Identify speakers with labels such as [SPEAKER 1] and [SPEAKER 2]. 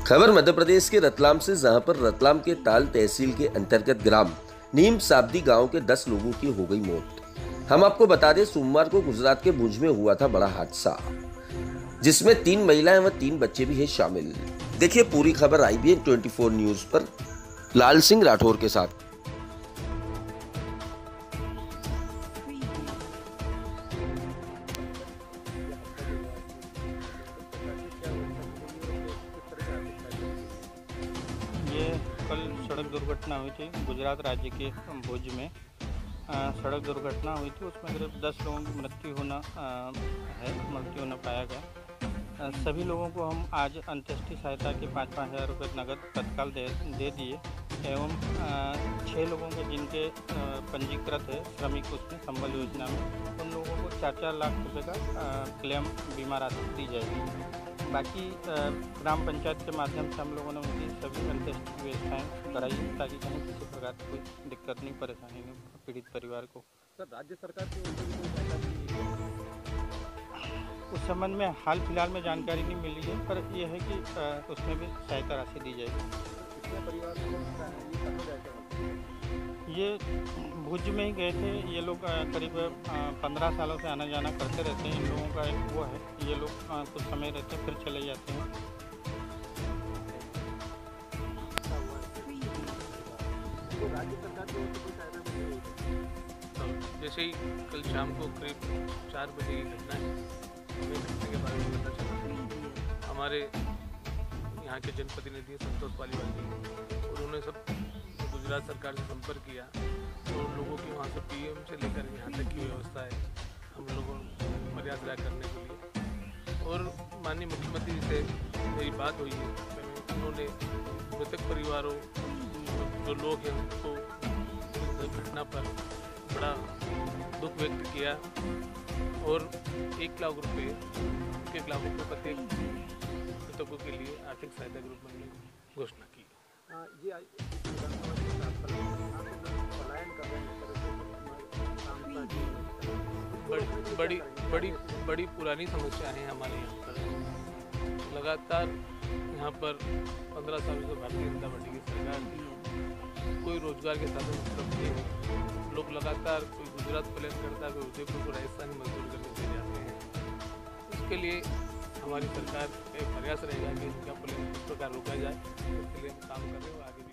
[SPEAKER 1] खबर मध्य प्रदेश के रतलाम से, जहां पर रतलाम के ताल तहसील के अंतर्गत ग्राम नीम साबदी गांव के 10 लोगों की हो गई मौत। हम आपको बता दें, सोमवार को गुजरात के भुज में हुआ था बड़ा हादसा, जिसमें 3 महिलाएं व 3 बच्चे भी हैं शामिल। देखिए पूरी खबर IBN 24 न्यूज पर लाल सिंह राठौर के साथ।
[SPEAKER 2] ये कल सड़क दुर्घटना हुई थी गुजरात राज्य के भुज में। सड़क दुर्घटना हुई थी, उसमें करीब 10 लोगों की मृत्यु होना पाया गया। सभी लोगों को हम आज अंत्येष्टि सहायता के 5-5 हज़ार रुपये नकद तत्काल दे दिए एवं 6 लोगों के जिनके पंजीकृत है श्रमिक उसमें संबल योजना में, उन लोगों को 4-4 लाख रुपये का क्लेम बीमा राशि दी जाएगी। बाकी ग्राम पंचायत के माध्यम से हम लोगों ने उनकी सभी अंत्येष्टि की व्यवस्थाएँ कराई है, ताकि कहीं किसी प्रकार की कोई दिक्कत नहीं, परेशानी नहीं पीड़ित परिवार को।
[SPEAKER 3] सर, राज्य सरकार की ओर से भी कोई सहायता मिली है?
[SPEAKER 2] उस संबंध में हाल फिलहाल में जानकारी नहीं मिली है, पर यह है कि उसमें भी सहायता राशि दी जाएगी।
[SPEAKER 3] कितने परिवार को ये कहाँ गए थे?
[SPEAKER 2] ये भुज में ही गए थे। ये लोग करीब 15 सालों से आना जाना करते रहते हैं। इन लोगों का एक वो है, ये लोग कुछ समय रहते हैं फिर चले जाते हैं।
[SPEAKER 3] तो राज्य सरकार की ओर से कोई सहायता मिली है?
[SPEAKER 4] जैसे ही कल शाम को करीब 4 बजे की घटना है, हमें घटना के बारे में पता चला। हमारे यहाँ के जनप्रतिनिधि संतोष पालीवाल जी, उन्होंने सब गुजरात सरकार से संपर्क किया तो उन लोगों की वहाँ से PM से लेकर यहाँ तक की व्यवस्था है हम लोगों प्रयास करने के लिए। और माननीय मुख्यमंत्री से मेरी बात हुई है, उन्होंने मृतक परिवारों जो लोग हैं उनको घटना पर बड़ा दुख व्यक्त किया और 1 लाख रुपये प्रत्येक मृतकों के लिए आर्थिक सहायता के रूप में घोषणा की।
[SPEAKER 3] ये पलायन कर रहे हैं,
[SPEAKER 4] बड़ी पुरानी समस्या है हमारे यहाँ पर। लगातार यहाँ पर 15 सालों से भारतीय जनता पार्टी की सरकार थी, कोई रोजगार के साधन उपलब्ध नहीं है। लोग लगातार कोई गुजरात प्लान करता है, कोई उदयपुर को राजस्थान मजदूर करने के जाते हैं। इसके लिए हमारी सरकार का प्रयास रहेगा कि इनका प्लान किस प्रकार रोका जाए, इसके लिए हम काम कर रहे हैं। आगे